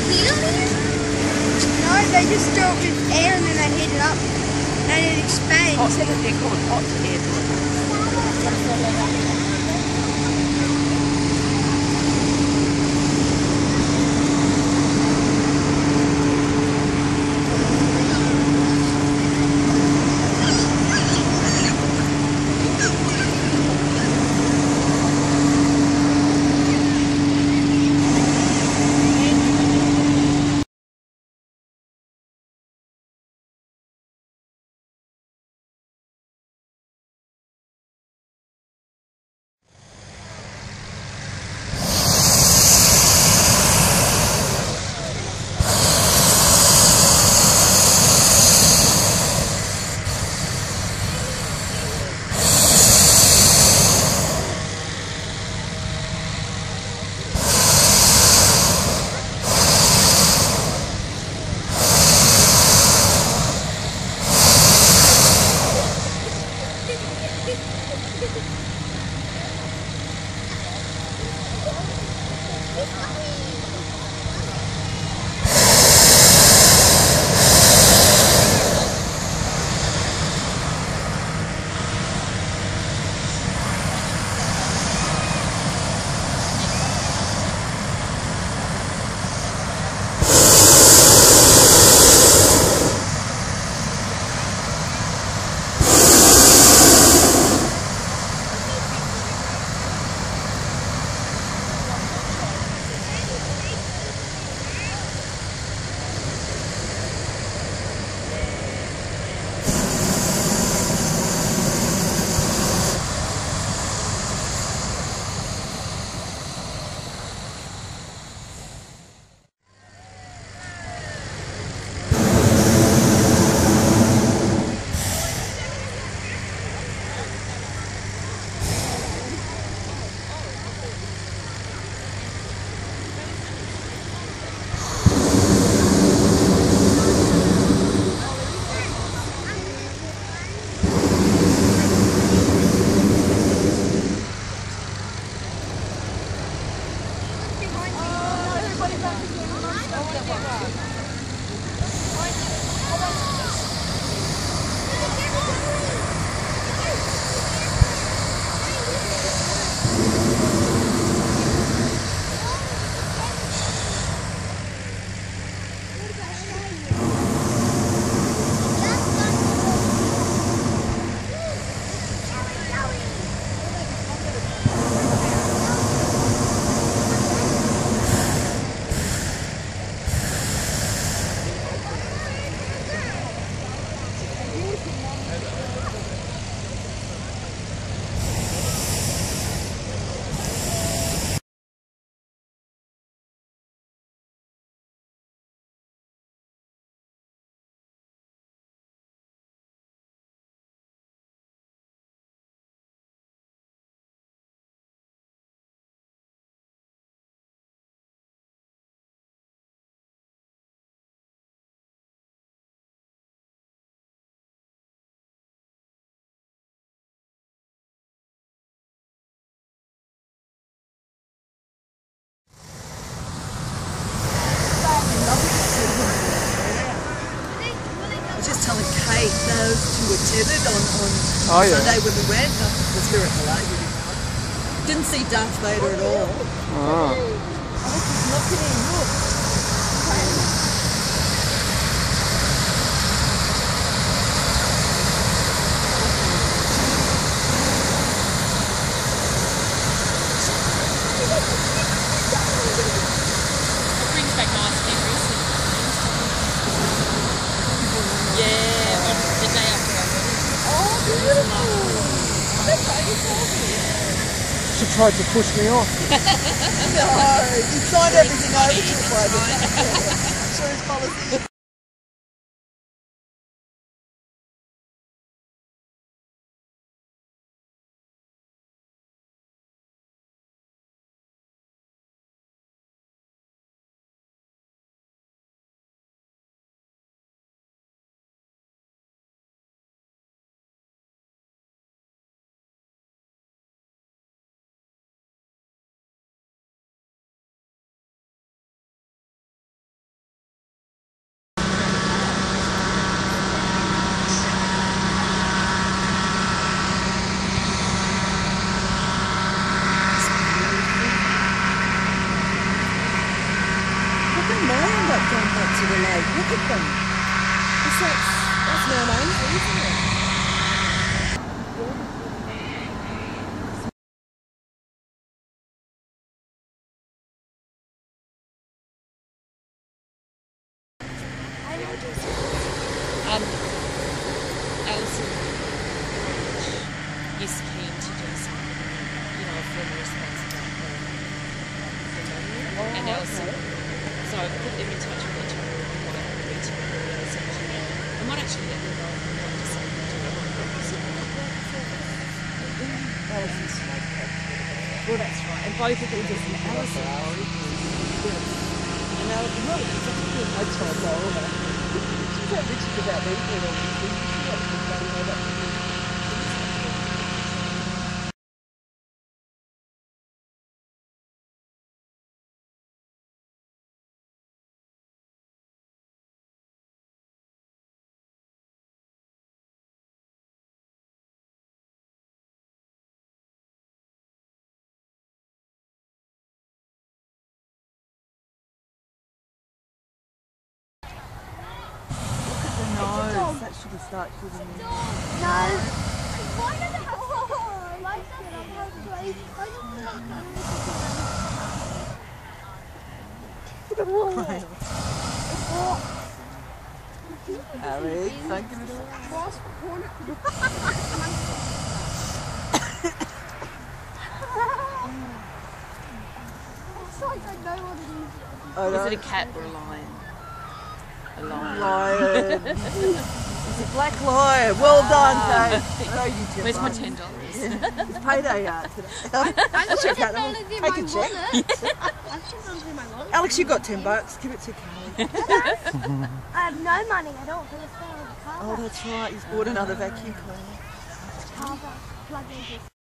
No, they just do it with air and then they heat it up and it expands. They're called hot air balloons. Telling Kate those two were tethered on Sunday when we went. Was here at the lake. Didn't see Darth Vader at all. Oh, look at him, look. It brings back nice memories. Yeah, on the day after our wedding. Oh, beautiful. That's how you told me. She tried to push me off. No, you signed everything over to the private. Insurance policy. like going back to the lake. Look at them. That's Mount Angel, isn't it? Alison is keen to do something, a film response about her. And Alison, so I put them in touch with each other and what I agreed to I might actually let them know what to say to Alison's Well, that's right. And both of them just Alison. And Alison, no, she's a good hotel girl. She's so bitchy about these little things. She's not good money or that. That should have started shooting me. No. Why does it have I like it. I'm Alex, don't give it away. Is it a cat or a lion? A lion. Lion. It's a black lion. Well done, Kate. Where's my $10? It's payday today. I'll check out that. Take a check. Alex, you got $10. Give it to Kate. I have no money at all for the car. Oh, that's right. He's bought another vacuum cleaner. Plug in.